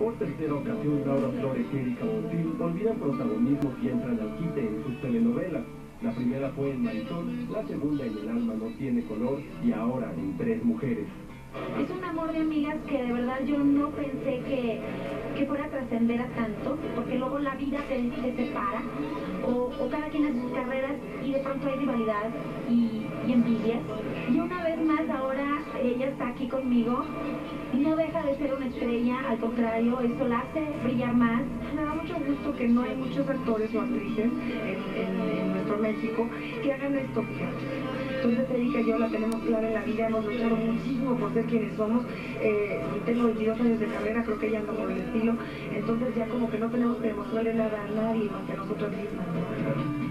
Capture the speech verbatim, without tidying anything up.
Por tercera ocasión, Laura Flores y Erika Buenfil olvidan protagonismo y entran al quite en sus telenovelas. La primera fue en Marisol, la segunda en El alma no tiene color y ahora en Tres mujeres. Es un amor de amigas que de verdad yo no pensé que, que fuera a trascender a tanto, porque luego la vida te, te separa, o, o cada quien hace sus carreras y de pronto hay rivalidad y, y envidias. Y una vez más ahora ella está aquí conmigo y no deja de ser una estrella, al contrario, eso la hace brillar más. Me da mucho gusto que no hay muchos actores o actrices en, en, en nuestro México que hagan esto. Entonces Erika y yo la tenemos clara en la vida, hemos luchado muchísimo por ser quienes somos. Eh, tengo veintidós años de carrera, creo que ella anda por el estilo. Entonces ya como que no tenemos que demostrarle nada a nadie más que a nosotras mismas, ¿no?